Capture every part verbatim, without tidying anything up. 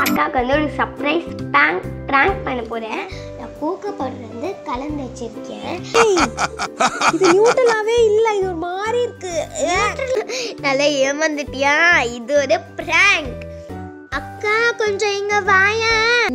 அக்காவுக்கு வந்து ஒரு சர்ப்ரைஸ் பேங்க் ப்ராங்க் பண்ண போகிறேன். நான் கோகோ பவுடர் வந்து கலந்து வச்சிருக்கேன். இது நியூட்ரலாவே இல்லை, இது ஒரு மாதிரி இருக்கு. நல்லா ஏமாந்துட்டியா? இது ஒரு ப்ராங்க். அக்கா கொஞ்சம் இங்க வாயா.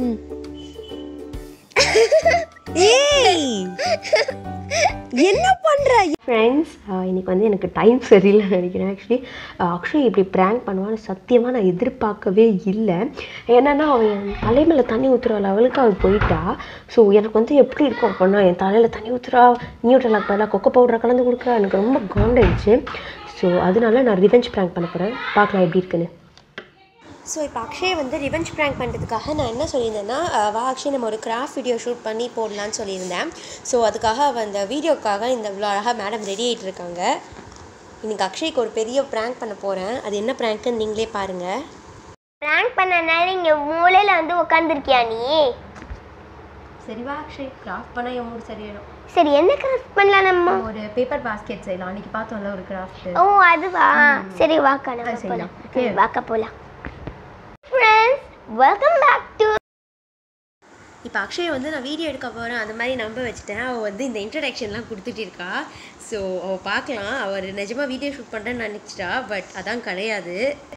ஏய் என்ன பண்ற ஃப்ரெண்ட்ஸ்? இன்னைக்கு வந்து எனக்கு டைம் சரியில்லை நினைக்கிறேன். ஆக்சுவலி அக்ஷய் இப்படி ப்ராங்க் பண்ணுவான்னு சத்தியமாக நான் எதிர்பார்க்கவே இல்லை. என்னென்னா அவன் என் தலைமையில் தண்ணி ஊற்றுற லெவலுக்கு அவள் போயிட்டா. ஸோ எனக்கு வந்து எப்படி இருக்கும் அப்படின்னா, என் தலையில் தண்ணி ஊற்றுறா, நியூட்ரலாக பதிலாக கொக்கோ பவுடரை கலந்து கொடுக்குறா, எனக்கு ரொம்ப காண்டாயிடுச்சு. ஸோ அதனால நான் ரிவெஞ்ச் ப்ராங்க் பண்ண போகிறேன். பார்க்கலாம் எப்படி இருக்குன்னு. ஸோ இப்போ அக்ஷய் வந்து ரிவெஞ்ச் ப்ராங்க் பண்ணுறதுக்காக நான் என்ன சொல்லியிருந்தேன்னா, வா அக்ஷய் நம்ம ஒரு கிராஃப்ட் வீடியோ ஷூட் பண்ணி போடலான்னு சொல்லியிருந்தேன். ஸோ அதுக்காக அவள் அந்த வீடியோக்காக இந்த இவ்வளோ அழகாக மேடம் ரெடி ஆகிட்டு இருக்காங்க. இன்றைக்கி அக்ஷய்க்கு ஒரு பெரிய ப்ராங்க் பண்ண போகிறேன். அது என்ன ப்ராங்க்குன்னு நீங்களே பாருங்கள். ப்ராங்க் பண்ணனால இங்கே மூளையில் வந்து உட்காந்துருக்கியா நீ? சரி வா அக்ஷய், கிராஃப்ட் பண்ணால் என் மூடு சரியாயிடும். சரி, என்ன கிராஃப்ட் பண்ணலாம் நம்ம? ஒரு பேப்பர் பாஸ்கெட் செய்யலாம். அன்றைக்கி பார்த்தோம்ல ஒரு கிராஃப்ட். ஓ அதுவா? சரி வாக்கா நம்ம போகலாம். வாக்கா போகலாம். Friends, welcome back to. இப்போ அக்ஷய் வந்து நான் வீடியோ எடுக்க போகிறேன் அந்த மாதிரி நம்ப வச்சுட்டேன். அவள் வந்து இந்த இன்ட்ரடக்ஷன்லாம் கொடுத்துட்டு இருக்கா. ஸோ அவள் பார்க்கலாம், அவர் நிஜமாக வீடியோ ஷூட் பண்ணுறேன்னு நினச்சிட்டா. பட் அதான் கிடையாது.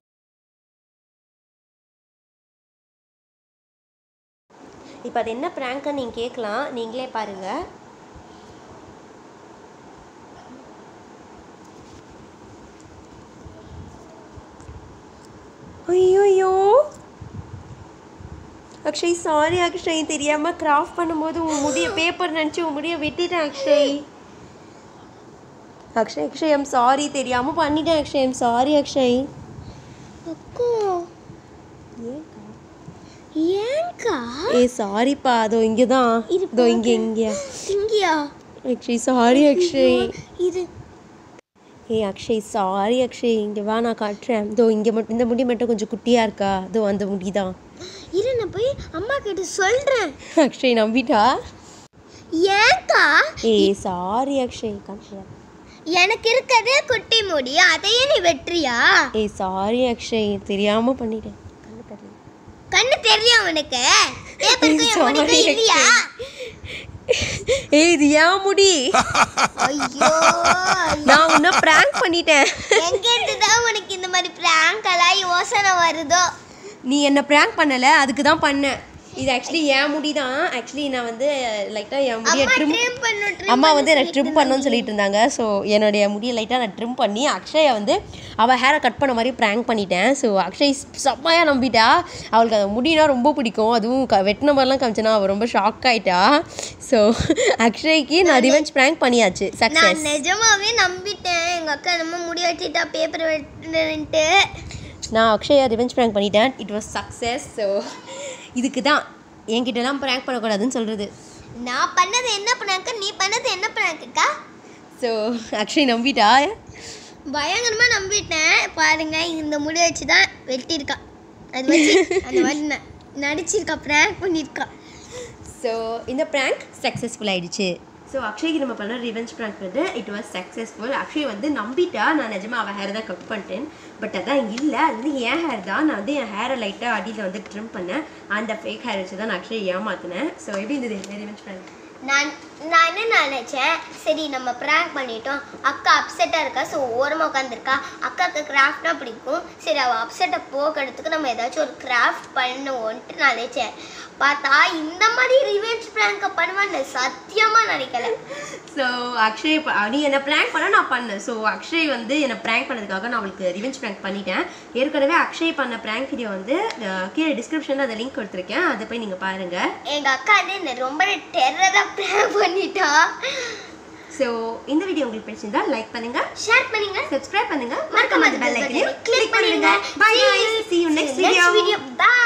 இப்போ அது என்ன ப்ராங்க்னு நீங்கள் கேட்கலாம், நீங்களே பாருங்கள். ஐயோயோ அக்ஷய், சாரி அக்ஷய், தெரியாமல் கிராஃப்ட் பண்ணும்போது உன் முடிய பேப்பர் நினச்சி உன் முடிய வெட்டிட்டேன் அக்ஷய். அக்ஷய் அக்ஷய் ஐம் சாரி, தெரியாமல் பண்ணிட்டேன் அக்ஷய். I'm sorry Akshay. அக்கா ஏன்க்கா? ஏ சாரிப்பா, அதோ இங்கே தான், இதோ இங்கே இங்கே இங்கயா? அக்ஷய் சாரி அக்ஷய். இது ஏ அக்ஷய் சாரி அக்ஷய், இங்கே வா நான் காட்டுறேன். இதோ இங்கே மட்டும், இந்த முடி மட்டும் கொஞ்சம் குட்டியாக இருக்கா, இதோ அந்த முடி தான். இரு, நான் போய் அம்மா கிட்ட சொல்கிறேன். அக்ஷய் நம்பிட்டா? ஏன்க்கா? ஏ சாரி அக்ஷய், காட்டுறேன். எனக்கு இருக்கதே குட்டி முடி, அதையே நீ வெட்டுறியா? ஏ சாரி அக்ஷய், தெரியாமல் பண்ணிட்டேன். கண்ணு தெரியும் உனக்கு? இல்லையா? ஏ இது ஏன் முடி? ஐயோ, நான் உன்னை பிராங்க் பண்ணிட்டேன். எங்க இருந்துதான் உனக்கு இந்த மாதிரி பிராங்க் எல்லாம் யோசனை வருதோ? நீ என்ன பிராங்க் பண்ணல, அதுக்கு தான் பண்ணேன். இது ஆக்சுவலி என் முடி தான். ஆக்சுவலி நான் வந்து லைட்டாக என் முடியை ட்ரிம் அம்மா வந்து எனக்கு ட்ரிம் பண்ணணும்னு சொல்லிட்டு இருந்தாங்க. ஸோ என்னுடைய முடியை லைட்டாக நான் ட்ரிம் பண்ணி அக்ஷயை வந்து அவள் ஹேரை கட் பண்ண மாதிரி ப்ராங்க் பண்ணிட்டேன். ஸோ அக்ஷய் செம்மையாக நம்பிட்டா. அவளுக்கு அந்த முடினா ரொம்ப பிடிக்கும். அதுவும் க வெட்டின மாதிரிலாம் காமிச்சேன்னா அவள் ரொம்ப ஷாக் ஆகிட்டா. ஸோ அக்ஷய்க்கு நான் ரிவெஞ்ச் ப்ராங்க் பண்ணியாச்சு. சக்ஸஸ். நான் நிஜமாவே நம்பிட்டேன். எங்கள் அக்கா நம்ம முடி வச்சுட்டா பேப்பர் வெட்டுன்ட்டு. நான் அக்ஷயா ரிவெஞ்ச் ப்ராங்க் பண்ணிட்டேன். It was success. ஸோ இதுக்கு தான் என்கிட்டலாம் ப்ராங்க் பண்ணக்கூடாதுன்னு சொல்கிறது. நான் பண்ணது என்ன ப்ராங்க், நீ பண்ணது என்ன ப்ராங்க்குக்கா? ஸோ அக்ஷய் நம்பிட்டா. பயங்கரமாக நம்பிட்டேன். பாருங்க, இந்த முடி வச்சு தான் வெட்டியிருக்கா. அது வச்சு அந்த மாதிரி நடிச்சிருக்கா, ப்ராங்க் பண்ணியிருக்கா. ஸோ இந்த ப்ராங்க் சக்ஸஸ்ஃபுல் ஆகிடுச்சு. ஸோ அக்ஷய்க்கு நம்ம பண்ண ரிவெஞ்ச் ப்ராங்க் வந்து இட் வாஸ் சக்ஸஸ்ஃபுல். அக்ஷய் வந்து நம்பிட்டா நான் நிஜமாக அவள் ஹேர் தான் கட் பண்ணிட்டேன். பட் அதான் இல்லை, அது வந்து என் ஹேர் தான். நான் வந்து என் ஹேரை லைட்டாக அடியில் வந்து ட்ரிம் பண்ணேன். அந்த ஃபேக் ஹேர் வச்சு தான் நான் அக்ஷய் ஏமாற்றினேன். ஸோ எப்படி இருந்தது ரிவெஞ்ச் ப்ராங்க்? நான் நான் என்ன நினச்சேன், சரி நம்ம ப்ராங்க் பண்ணிட்டோம், அக்கா அப்செட்டாக இருக்கா, ஸோ ஓரமாக உட்காந்துருக்கா, அக்காவுக்கு கிராஃப்ட்னா பிடிக்கும், சரி அவள் அப்செட்டை போக்குறதுக்கு நம்ம ஏதாச்சும் ஒரு கிராஃப்ட் பண்ணுவோன்ட்டு நான் நினச்சேன். பார்த்தா இந்த மாதிரி ரிவெஞ்ச் ப்ராங்கை பண்ணுவான்னு சத்தியமாக நினைக்கல. ஸோ அக்ஷய் நீ என்னை ப்ராங்க் பண்ண நான் பண்ணேன். ஸோ அக்ஷய் வந்து என்னை ப்ராங்க் பண்ணதுக்காக நான் அவளுக்கு ரிவெஞ்ச் ப்ராங்க் பண்ணிட்டேன். ஏற்கனவே அக்ஷய் பண்ண ப்ராங்க் வீடியோ வந்து கீழே டிஸ்கிரிப்ஷனில் அந்த லிங்க் கொடுத்துருக்கேன், அதை போய் நீங்கள் பாருங்கள். எங்கள் அக்கா வந்து என்ன ரொம்ப டெரராக ப்ராங்க் பண்ணிட்டா. ஸோ இந்த வீடியோ உங்களுக்கு பிடிச்சிருந்தா லைக் பண்ணுங்க, ஷேர் பண்ணுங்க, சப்ஸ்கிரைப் பண்ணுங்க, மறக்காம பெல் ஐகானை கிளிக் பண்ணுங்க. Bye, see you next video. Bye.